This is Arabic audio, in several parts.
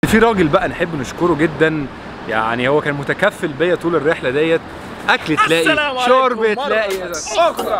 في راجل بقى نحب نشكره جدا، يعني هو كان متكفل بيا طول الرحله ديت. اكل تلاقي، شرب تلاقي، شكرا.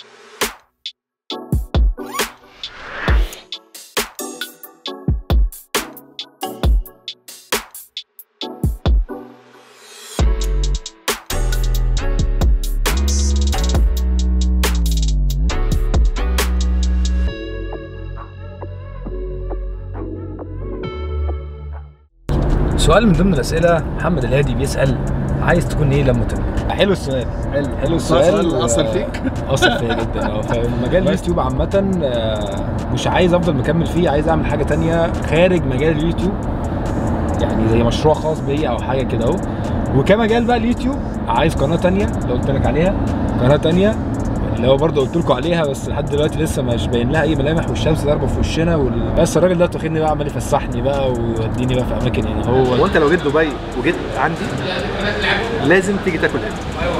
سؤال من ضمن الاسئله، محمد الهادي بيسال عايز تكون ايه لما تكبر؟ حلو السؤال، حلو السؤال. اثر فيك؟ اثر فيا جدا. فمجال اليوتيوب عامه مش عايز افضل مكمل فيه، عايز اعمل حاجه تانية خارج مجال اليوتيوب، يعني زي مشروع خاص بيا او حاجه كده اهو. وكمجال بقى اليوتيوب عايز قناه تانية، لو قلت لك عليها قناه تانية اللي هو برضه قلت لكم عليها، بس لحد دلوقتي لسه مش باين لها اي ملامح، والشمس ضاربه في وشنا بس الراجل ده واخدني بقى عمال يفسحني بقى ويوديني بقى في اماكن. يعني هو وانت لو جيت دبي وجيت عندي لازم تيجي تاكل هنا.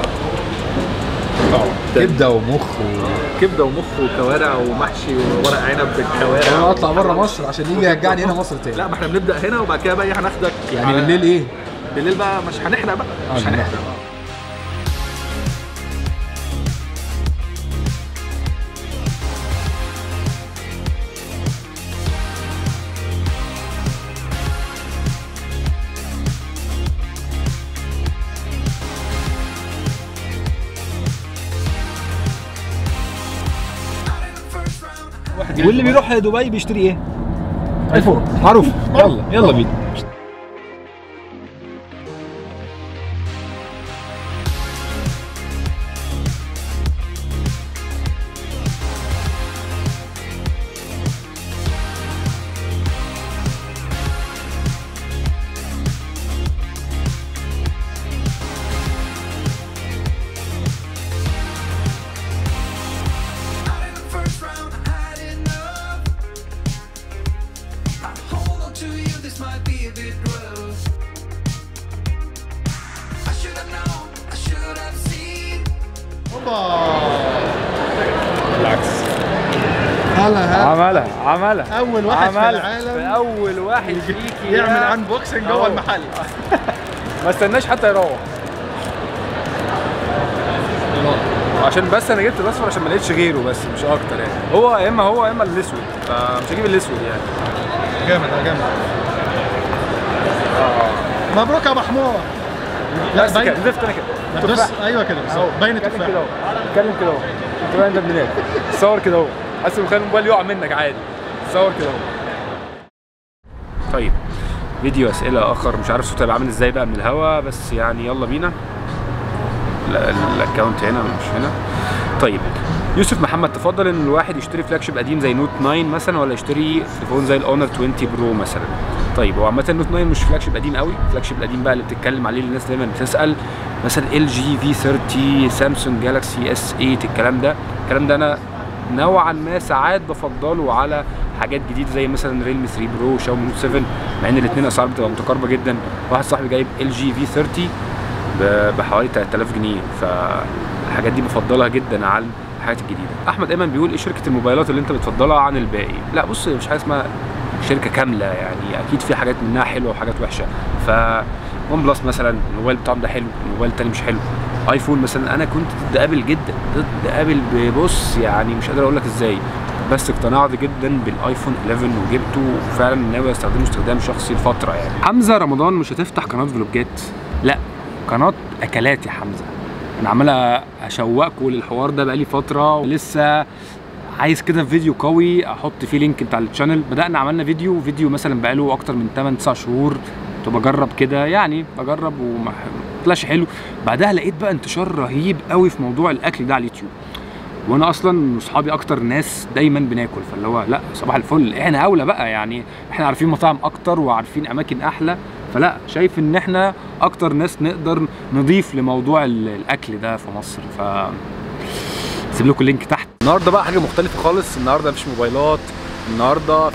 كبده ومخ كبده ومخ وكوارع ومحشي وورق عنب بالكوارع. انا اطلع بره مصر عشان يجي يرجعني هنا مصر تاني. لا، ما احنا بنبدا هنا وبعد كده بقى هناخدك يعني بالليل ايه؟ بالليل بقى مش هنحرق بقى، مش هنحرق. واللي بيروح دبي بيشتري ايه؟ ايفون معروف. يلا بينا. بالعكس، عملها اول واحد في العالم، اول واحد فيكي يعمل انبوكسنج جوه المحل. ما استناش حتى يروح، عشان بس انا جبت الاصفر عشان ما لقيتش غيره، بس مش اكتر يعني. هو يا اما الاسود، فمش هجيب الاسود يعني. جامد. مبروك يا ابو حمار. لا بس كده نزفت انا كده. بص ايوه كده بالظبط، باين التفاح كده اهو. اتكلم كده اهو، انت باين ده منين؟ صور كده اهو، حاسس ان الموبايل يقع منك عادي. صور كده اهو. طيب فيديو اسئله اخر، مش عارف صوتي هيبقى عامل ازاي بقى من الهوا، بس يعني يلا بينا. لا الاكونت هنا مش هنا. طيب يوسف محمد، تفضل ان الواحد يشتري فلاج شيب قديم زي نوت 9 مثلا، ولا يشتري تليفون زي الاونر 20 برو مثلا؟ طيب هو عامه نوت 9 مش فلاج شيب قديم قوي، الفلاج شيب القديم بقى اللي بتتكلم عليه الناس دايما بتسال، مثلا ال جي في 30، سامسونج جالاكسي اس 8، الكلام ده انا نوعا ما ساعات بفضله على حاجات جديده زي مثلا ريلمي 3 برو، شاومي نوت 7، مع ان الاثنين اسعار بتبقى متقاربه جدا. واحد صاحبي جايب ال جي في 30 بحوالي 3000 جنيه، فالحاجات دي بفضلها جدا على الحاجات الجديده. احمد ايمن بيقول ايه شركه الموبايلات اللي انت بتفضلها عن الباقي؟ لا بص، مش حاجه اسمها شركه كامله، يعني اكيد في حاجات منها حلوه وحاجات وحشه. ف ون بلس مثلا الموبايل بتاعهم ده حلو، الموبايل التاني مش حلو. ايفون مثلا انا كنت ضد ابل جدا، ضد ابل ببص يعني مش قادر اقول لك ازاي، بس اقتنعت جدا بالايفون 11 وجبته، وفعلا ناوي استخدمه استخدام شخصي لفتره يعني. حمزه رمضان، مش هتفتح قناه فلوجات؟ لا، قناه اكلات يا حمزه. انا عمال اشوقكوا للحوار ده بقالي فتره، ولسه عايز كده فيديو قوي احط فيه لينك بتاع الشانل. بدانا عملنا فيديو مثلا بقاله اكتر من 8-9 شهور، كنت بجرب كده يعني، بجرب وما طلعش حلو. بعدها لقيت بقى انتشار رهيب قوي في موضوع الاكل ده على اليوتيوب، وانا اصلا واصحابي اكتر ناس دايما بناكل، فاللي هو لا صباح الفل، احنا اولى بقى يعني، احنا عارفين مطاعم اكتر وعارفين اماكن احلى، فلا شايف ان احنا اكتر ناس نقدر نضيف لموضوع الاكل ده في مصر. ف سيب لكم اللينك تحت. النهارده بقى حاجه مختلفه خالص، النهارده مفيش موبايلات، النهارده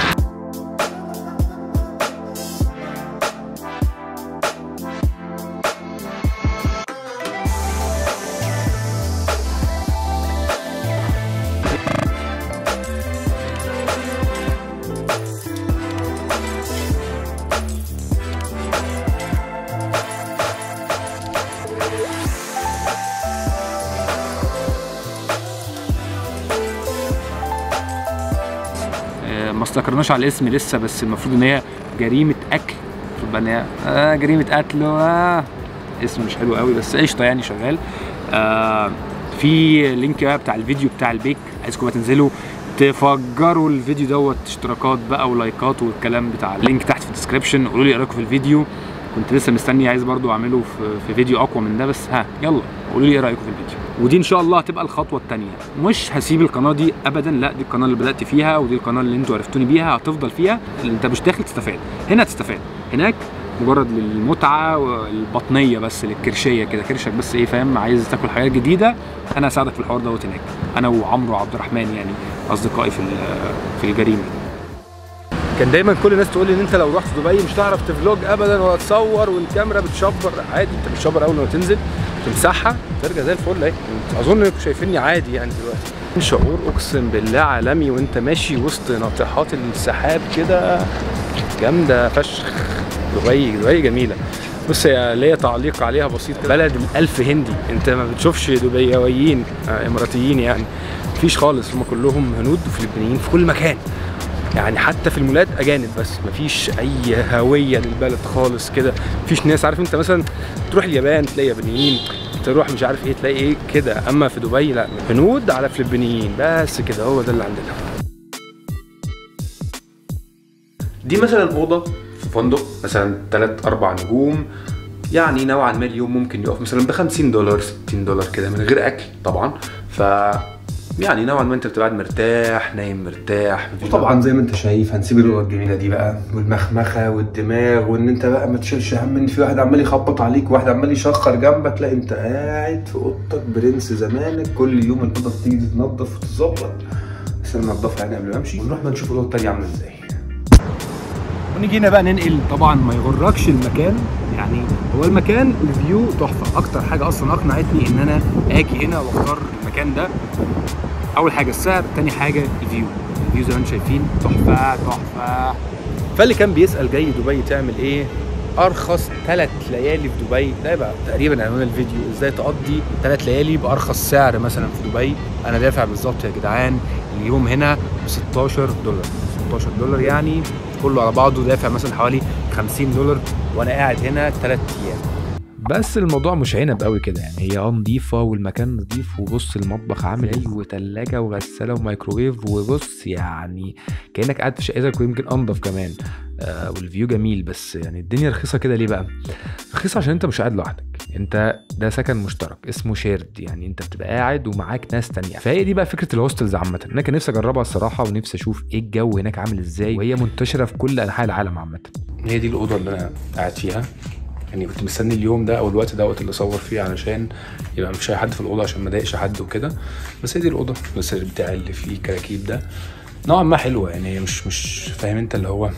استقرناش على الاسم لسه، بس المفروض ان هي جريمه اكل، المفروض ان هي جريمه قتل. اسم مش حلو قوي بس قشطه يعني شغال. في لينك بقى بتاع الفيديو بتاع البيك، عايزكم بقى تنزلوا تفجروا الفيديو دوت اشتراكات بقى ولايكات والكلام بتاع اللينك تحت في الديسكربشن. قولوا لي ايه رايكم في الفيديو، كنت لسه مستني عايز برضو اعمله في فيديو اقوى من ده، بس يلا قولوا لي ايه رايكم في الفيديو. ودي ان شاء الله هتبقى الخطوه الثانيه، مش هسيب القناه دي ابدا، لا دي القناه اللي بدات فيها ودي القناه اللي انتوا عرفتوني بيها، هتفضل فيها. انت مش داخل تستفاد، هنا تستفاد، هناك مجرد للمتعه والبطنيه بس، للكرشيه كده، كرشك بس ايه فاهم، عايز تاكل حاجات جديده، انا هساعدك في الحوار دوت هناك، انا وعمرو وعبد الرحمن يعني اصدقائي في الجريمه. كان دايما كل الناس تقول لي ان انت لو رحت دبي مش هتعرف تفلوج ابدا ولا تصور والكاميرا بتشبر. عادي، انت بتشبر اول ما تنزل تمسحها ترجع زي الفل اهي. اظن انكم شايفيني عادي يعني دلوقتي. شعور اقسم بالله عالمي وانت ماشي وسط ناطحات السحاب كده، جامده فشخ. دبي جميله. بص هي ليا تعليق عليها بسيط، بلد الألف هندي، انت ما بتشوفش دبيويين اماراتيين يعني، مفيش خالص، هم كلهم هنود وفلبينيين في كل مكان يعني، حتى في المولات اجانب، بس مفيش اي هويه للبلد خالص كده، مفيش ناس. عارف انت مثلا تروح اليابان تلاقي يابانيين، تروح مش عارف ايه تلاقي ايه كده، اما في دبي لا، هنود على فلبينيين بس كده، هو ده اللي عندنا. دي مثلا اوضه في فندق مثلا 3-4 نجوم، يعني نوعا ما اليوم ممكن يقف مثلا ب $50 $60 كده من غير اكل طبعا، ف يعني نوعا ما انت بتبقى قاعد مرتاح نايم مرتاح. وطبعا زي ما انت شايف هنسيب الاوضه الجميله دي بقى، والمخمخه والدماغ، وان انت بقى ما تشيلش هم ان في واحد عمال يخبط عليك وواحد عمال يشخر جنبك، لا انت قاعد في اوضتك برنس زمانك. كل يوم الاوضه بتيجي تتنضف وتتظبط، بس انا انضفها يعني قبل ما امشي، ونروح بقى نشوف الاوضه التانيه عامله ازاي. ونيجي هنا بقى ننقل. طبعا ما يغركش المكان، يعني هو المكان الفيو تحفه. اكتر حاجه اصلا اقنعتني ان انا اجي هنا واختار المكان ده، اول حاجه السعر، تاني حاجه الفيو زي ما انتم شايفين تحفه. فاللي كان بيسال جاي دبي تعمل ايه، ارخص 3 ليالي في دبي، ده يبقى تقريبا عنوان الفيديو، ازاي تقضي 3 ليالي بارخص سعر مثلا في دبي. انا دافع بالظبط يا جدعان اليوم هنا ب $16 يعني كله على بعضه دافع مثلا حوالي $50 وانا قاعد هنا 3 ايام. بس الموضوع مش عنب قوي كده يعني، هي نظيفه والمكان نظيف، وبص المطبخ عامل ايه، وثلاجه وغساله ومايكروويف، وبص يعني كانك قاعد في شقتك ويمكن انضف كمان. والفيو جميل. بس يعني الدنيا رخيصه كده ليه بقى؟ رخيصه عشان انت مش قاعد لوحدك، انت ده سكن مشترك اسمه شيرد، يعني انت بتبقى قاعد ومعاك ناس تانية. فهي دي بقى فكره الهوستلز عامه. انا كان نفسي اجربها الصراحه، ونفسي اشوف ايه الجو هناك عامل ازاي، وهي منتشره في كل انحاء العالم عامه. هي دي الاوضه اللي انا قاعد فيها، يعني كنت مستني اليوم ده او الوقت دوت اللي اصور فيه علشان يبقى مش اي حد في الاوضه عشان ما اضايقش حد وكده. بس هي دي الاوضه، السرير بتاعي اللي فيه كراكيب ده نوعا ما حلوه يعني، هي مش فاهم انت اللي هو،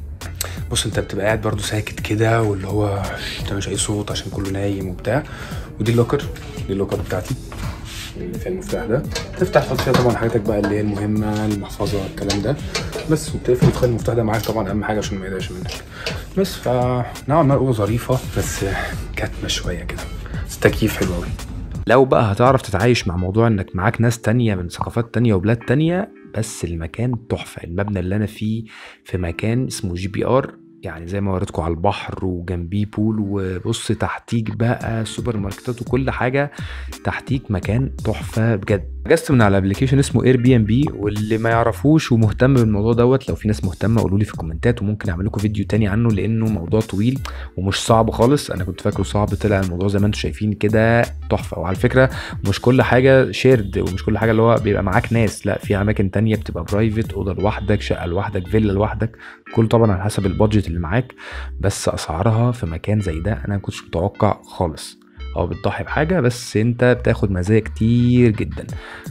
بص انت بتبقى قاعد برضو ساكت كده، واللي هو انت مش اي صوت عشان كله نايم وبتاع. ودي اللوكر، دي اللوكر بتاعتي اللي فيها المفتاح ده، تفتح تحط فيها طبعا حاجاتك بقى اللي هي المهمه، المحفظه الكلام ده، بس وتقفل وتخلي المفتاح ده معاك طبعا، اهم حاجه عشان ما يضيعش منك. بس فنوعا ما الاوضه ظريفه بس كاتمه شويه كده، بس تكييف حلو قوي. لو بقى هتعرف تتعايش مع موضوع انك معاك ناس تانية من ثقافات تانية وبلاد تانية، بس المكان تحفه. المبنى اللي انا فيه في مكان اسمه GPR، يعني زي ما وريتكم على البحر وجنبيه بول، وبص تحتيك بقى سوبر ماركتات وكل حاجه تحتيك، مكان تحفه بجد. حجزت من على ابلكيشن اسمه Airbnb، واللي ما يعرفوش ومهتم بالموضوع دوت، لو في ناس مهتمه قولوا لي في الكومنتات وممكن اعمل لكم فيديو تاني عنه، لانه موضوع طويل ومش صعب خالص. انا كنت فاكره صعب، طلع الموضوع زي ما انتم شايفين كده تحفه. وعلى فكره مش كل حاجه شيرد، ومش كل حاجه اللي هو بيبقى معاك ناس، لا في اماكن تانية بتبقى برايفت، اوضه لوحدك، شقه لوحدك، فيلا لوحدك، كل طبعا على حسب البادجت اللي معاك. بس اسعارها في مكان زي ده انا ما كنتش متوقع خالص. بتضحي بحاجه بس انت بتاخد مزايا كتير جدا.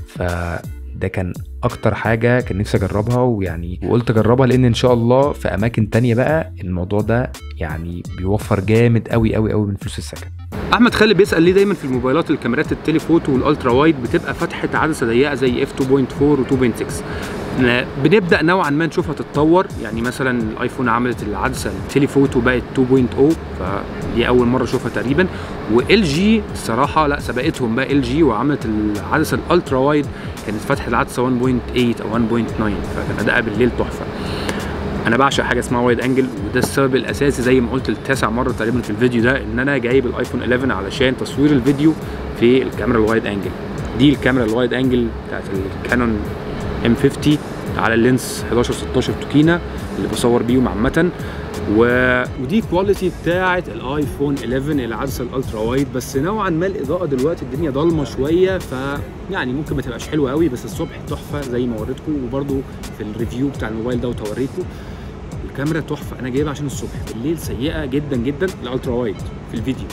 فده كان اكتر حاجه كان نفسي اجربها، ويعني وقلت اجربها لان ان شاء الله في اماكن تانية بقى الموضوع ده يعني بيوفر جامد قوي قوي قوي من فلوس السكن. احمد خالد بيسال ليه دايما في الموبايلات الكاميرات التليفوتو والالترا وايد بتبقى فتحه عدسه ضيقه زي f2.4 و2.6. بنبدا نوعا ما نشوفها تتطور، يعني مثلا الايفون عملت العدسه التليفوتو بقت 2.0، فدي اول مره اشوفها تقريبا. وال جي الصراحه لا سبقتهم بقى، ال جي وعملت العدسه الالترا وايد كانت فتحه العدسه 1.8 او 1.9، فكان اداءها بالليل تحفه. انا بعشق حاجه اسمها وايد انجل، وده السبب الاساسي زي ما قلت التاسع مره تقريبا في الفيديو ده، ان انا جايب الايفون 11 علشان تصوير الفيديو في الكاميرا الوايد انجل. دي الكاميرا الوايد انجل بتاعت الكانون M50 على اللينس 11 16 توكينا اللي بصور بيهم عامه. ودي كواليتي بتاعت الايفون 11 العدسه الالترا وايد، بس نوعا ما الاضاءه دلوقتي الدنيا ضلمه شويه، يعني ممكن ما تبقاش حلوه قوي، بس الصبح تحفه زي ما وريتكم، وبرده في الريفيو بتاع الموبايل ده وتوريكم الكاميرا تحفه. انا جايبها عشان الصبح، بالليل سيئه جدا جدا الالترا وايد في الفيديو.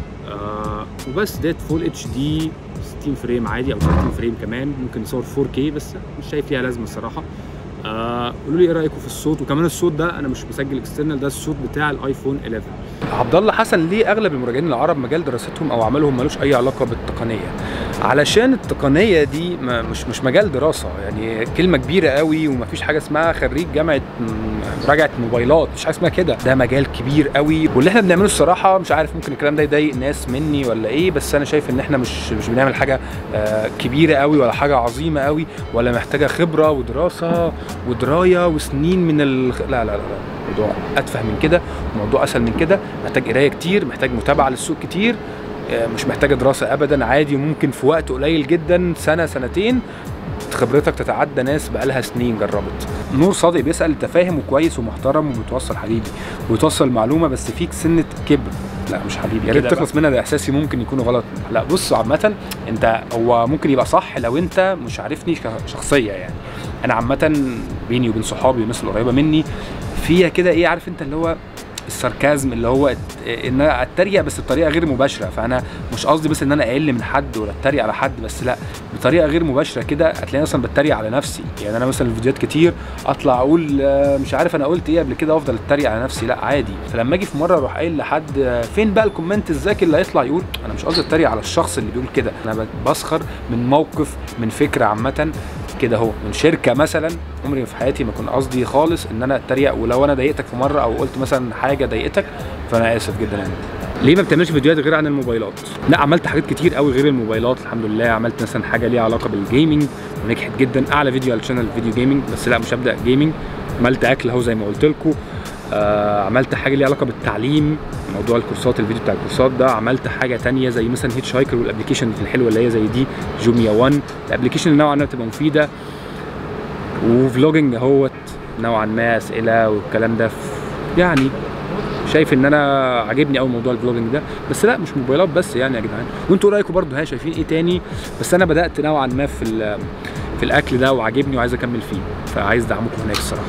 وبس ديت فول اتش دي 60 فريم عادي او 30 فريم كمان، ممكن نصور 4K، بس مش شايف ليها لازمه الصراحه. قولوا لي ايه رايكم في الصوت، وكمان الصوت ده انا مش مسجل اكسترنال، ده الصوت بتاع الايفون 11. عبد الله حسن ليه اغلب المراجعين العرب مجال دراستهم او عملهم ملوش اي علاقه بالتقنيه؟ علشان التقنيه دي مش مجال دراسه، يعني كلمه كبيره قوي، ومفيش حاجه اسمها خريج جامعه مراجعه موبايلات، مش حاجه اسمها كده، ده مجال كبير قوي. واللي احنا بنعمله الصراحه مش عارف، ممكن الكلام ده يضايق ناس مني ولا ايه، بس انا شايف ان احنا مش بنعمل حاجه كبيره قوي ولا حاجه عظيمه قوي، ولا محتاجه خبره ودراسه ودرايه وسنين من لا لا لا، الموضوع اتفه من كده، الموضوع اسهل من كده، محتاج قرايه كتير، محتاج متابعه للسوق كتير، مش محتاجه دراسه ابدا، عادي، وممكن في وقت قليل جدا سنه سنتين خبرتك تتعدى ناس بقالها سنين جربت. نور صادق بيسال انت فاهم وكويس ومحترم وبتوصل حبيبي وبتوصل معلومه، بس فيك سنه كبر. لا مش حبيبي، يا ريت تخلص منها، ده احساسي ممكن يكون غلط. لا بص، عامه انت هو ممكن يبقى صح لو انت مش عارفني كشخصيه، يعني انا عامه بيني وبين صحابي والناس القريبه مني فيها كده ايه، عارف انت اللي هو الساركازم، اللي هو ان انا اتريق بس بطريقه غير مباشره. فانا مش قصدي بس ان انا اقل من حد ولا اتريق على حد، بس لا، بطريقه غير مباشره كده هتلاقيني اصلا بتريق على نفسي. يعني انا مثلا في فيديوهات كتير اطلع اقول مش عارف انا قلت ايه قبل كده وافضل اتريق على نفسي، لا عادي. فلما اجي في مره اروح قايل لحد فين بقى الكومنت الذكي اللي هيطلع يقول، انا مش قصدي اتريق على الشخص اللي بيقول كده، انا بسخر من موقف، من فكره عامه كده، اهو من شركه مثلا. عمري في حياتي ما كنت قصدي خالص ان انا اتريق، ولو انا ضايقتك في مره او قلت مثلا حاجه ضايقتك فانا اسف جدا. يعني ليه ما بتعملش فيديوهات غير عن الموبايلات؟ لا عملت حاجات كتير قوي غير الموبايلات الحمد لله. عملت مثلا حاجه ليها علاقه بالجيمنج ونجحت جدا، اعلى فيديو على الشانل فيديو جيمنج، بس لا مش هبدا جيمنج. عملت اكل اهو زي ما قلت لكم. عملت حاجه ليها علاقه بالتعليم، موضوع الكورسات، الفيديو بتاع الكورسات ده. عملت حاجه ثانيه زي مثلا هيتش هايكر والابلكيشن الحلوه اللي هي زي دي جوميا 1، الابلكيشن اللي نوعا ما بتبقى مفيده. وفلوجنج اهوت نوعا ما، اسئله والكلام ده. يعني شايف ان انا عاجبني قوي موضوع الفلوجنج ده، بس لا مش موبايلات بس يعني يا جدعان. وانتوا رايكم برضو، ها شايفين ايه تاني؟ بس انا بدات نوعا ما في الاكل ده وعاجبني وعايز اكمل فيه، فعايز دعمكم هناك الصراحه.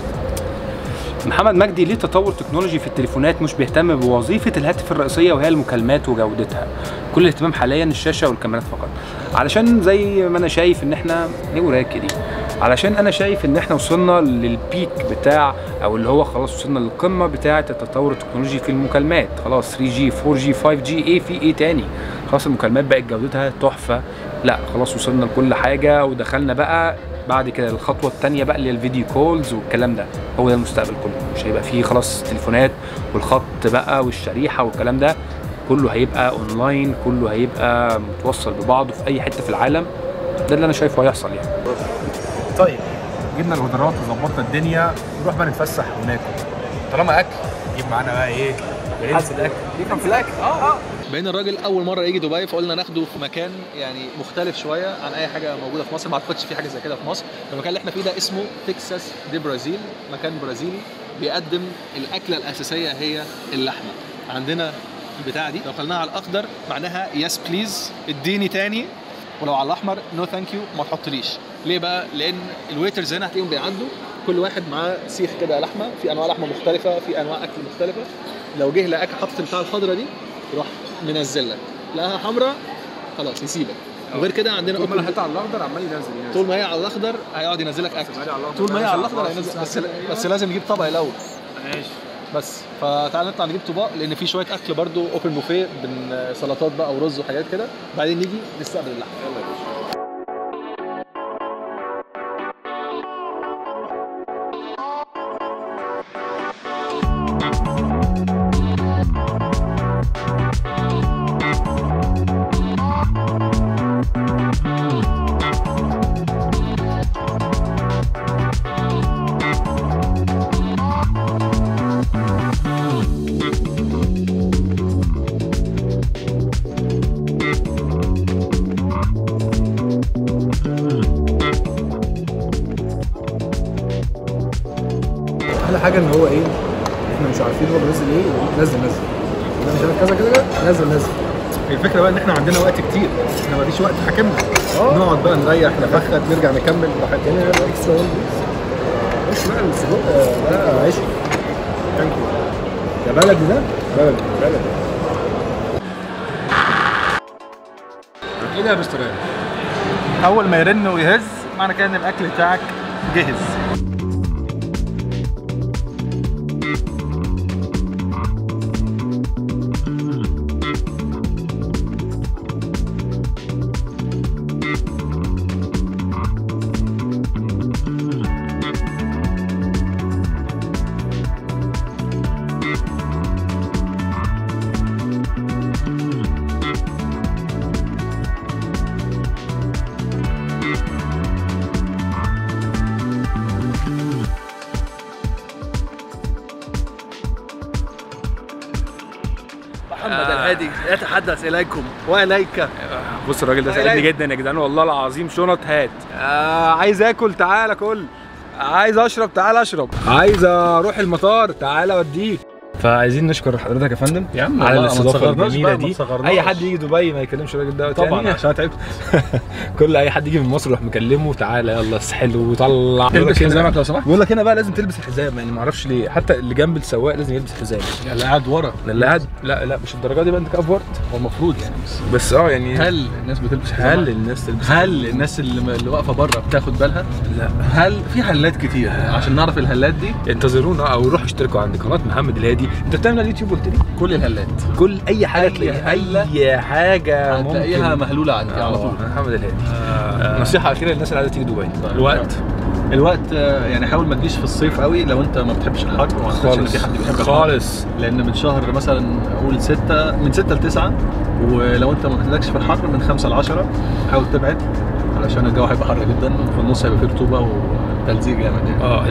محمد مجدي ليه تطور تكنولوجي في التليفونات مش بيهتم بوظيفه الهاتف الرئيسيه وهي المكالمات وجودتها، كل الاهتمام حاليا الشاشه والكاميرات فقط. علشان زي ما انا شايف ان احنا ليه وراك دي، علشان انا شايف ان احنا وصلنا للبيك بتاع، او اللي هو خلاص وصلنا للقمه بتاعه التطور التكنولوجي في المكالمات. خلاص 3G 4G 5G، ايه في ايه تاني؟ خلاص المكالمات بقت جودتها تحفه. لا خلاص وصلنا لكل حاجه، ودخلنا بقى بعد كده الخطوه الثانيه بقى اللي هي الفيديو كولز والكلام ده. هو ده المستقبل كله، مش هيبقى فيه خلاص تليفونات والخط بقى والشريحه والكلام ده، كله هيبقى اونلاين، كله هيبقى متوصل ببعضه في اي حته في العالم. ده اللي انا شايفه هيحصل يعني. طيب جبنا الغدرات وظبطنا الدنيا، نروح بقى نتفسح وناكل. طالما اكل نجيب معانا بقى ايه؟ برنس الاكل، يفهم في الاكل. بقينا الراجل اول مره يجي دبي، فقلنا ناخده في مكان يعني مختلف شويه عن اي حاجه موجوده في مصر، ما اعتقدش في حاجه زي كده في مصر. المكان اللي احنا فيه ده اسمه تكساس دي برازيل، مكان برازيلي بيقدم الاكله الاساسيه هي اللحمه. عندنا البتاعه دي لو خليناها على الاخضر معناها يس بليز اديني تاني، ولو على الاحمر نو ثانك يو ما تحطليش. ليه بقى؟ لان الويترز هنا هتلاقيهم بيعدوا كل واحد معاه سيخ كده لحمه، في انواع لحمه مختلفه، في انواع اكل مختلفه. لو جه لقاك حاطط البتاعه الخضراء دي يروح منزل لك، لقاها حمراء خلاص يسيبك. وغير كده عندنا طول ما انا حاطط على الاخضر عمال ينزل. طول ما هي على الاخضر هيقعد ينزل لك اكل، طول ما هي على الاخضر هينزل. بس لازم نجيب طبق الاول. ماشي. بس فتعالى نطلع نجيب طباق، لان في شويه اكل برضو اوبن بوفيه، سلطات بقى ورز وحاجات كده، بعدين نيجي نستقبل اللحمه. يلا يا باشا. نزل ايه؟ نزل انا شايف كذا كده، نزل الفكره بقى ان احنا عندنا وقت كتير، احنا مفيش وقت حاكمنا. نقعد بقى نريح نفخد نرجع نكمل براحتنا. اكسترا بس بقى السجق ده عيش. ثانك يو يا بلدي، ده بلدي. ايه ده يا مستر؟ اول ما يرن ويهز معنى كده ان الاكل بتاعك جهز. محمد الهادي يتحدث اليكم واليك. بص الراجل ده ساعدني جدا يا جدعان والله العظيم. شنط هات. عايز اكل تعالى كل. عايز اشرب تعالى اشرب. عايز اروح المطار تعالى اوديك. فعايزين نشكر حضرتك يا فندم يا عم على الاستضافه الجميله دي. ما اي حد يجي دبي ما يكلمش الراجل ده طبعا يعني عشان تعبت. كل اي حد يجي من مصر يروح مكلمه تعالى يلا اسحل وطلع. تلبس حزامك لو سمحت. بقول لك هنا بقى لازم تلبس الحزام، يعني ما اعرفش ليه، حتى اللي جنب السواق لازم يلبس حزام. يعني اللي قاعد ورا، اللي قاعد لا مش الدرجه دي بقى، انت كافورت هو المفروض يعني. بس يعني هل الناس بتلبس حزام؟ هل الناس تلبس؟ هل الناس اللي واقفه بره بتاخد بالها؟ لا. هل في هلات كتير؟ عشان نعرف الهلات دي انتظرونا او روحوا اشتركوا عند قناه محمد الهادي. انت بتعمل على اليوتيوب قلت لي كل الهلات، كل اي حاجه تلاقيها، اي حاجه ممكن هتلاقيها مهلوله عندي على طول. محمد الهادي. نصيحه اخيره للناس اللي عايزه تيجي دبي. الوقت يعني حاول ما تجيش في الصيف قوي لو انت ما بتحبش الحر، وما اعتقدش ان في حد بيحب الحر خالص، لان من شهر مثلا قول 6 من 6 ل 9، ولو انت ما بتحتاجش في الحر من 5 ل 10 حاول تبعد علشان الجو هيبقى حر جدا، وفي النص هيبقى فيه رطوبه وتلزيق جامد يعني.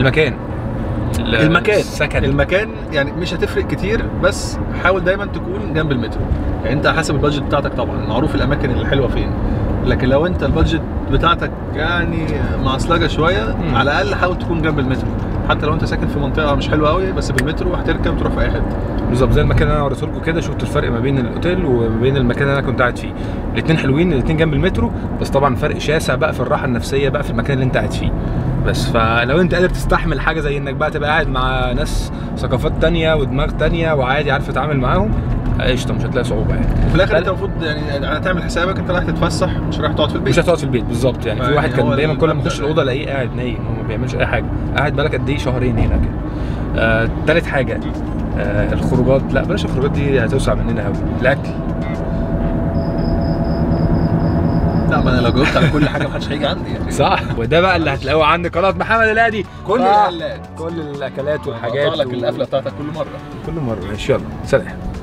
المكان يعني مش هتفرق كتير، بس حاول دايما تكون جنب المترو. يعني انت حسب البادجت بتاعتك طبعا، معروف الاماكن اللي حلوه فين، لكن لو انت البادجت بتاعتك يعني معصلجه شويه، على الاقل حاول تكون جنب المترو. حتى لو انت ساكن في منطقه مش حلوه قوي، بس بالمترو هتركب تروح في اي حته. بالظبط زي المكان اللي انا وريته لكم كده، شفت الفرق ما بين الاوتيل وما بين المكان اللي انا كنت قاعد فيه. الاثنين حلوين، الاثنين جنب المترو، بس طبعا فرق شاسع بقى في الراحه النفسيه بقى في المكان اللي انت قاعد فيه. بس فلو انت قادر تستحمل حاجه زي انك بقى تبقى قاعد مع ناس ثقافات تانية ودماغ تانية وعادي عارف تتعامل معاهم، قشطه مش هتلاقي صعوبه يعني. وفي الاخر انت المفروض يعني هتعمل حسابك انت رايح تتفسح، مش رايح تقعد في البيت. مش هتقعد في البيت بالظبط يعني. في واحد كان دايما كل ما اخش الاوضه الاقيه قاعد نايم، هو ما بيعملش اي حاجه. قاعد بالك قد ايه؟ شهرين هنا كده. تالت حاجه الخروجات، لا بلاش الخروجات دي هتوسع مننا قوي. الاكل، لا ما انا لو جاوبت على كل حاجه محدش هيجي عندي يعني. صح، وده بقى اللي هتلاقوه عند قناه محمد الهادي. كل الهلات، كل الاكلات والحاجات لك القفله بتاعتك كل مره. ماشي يلا سلام.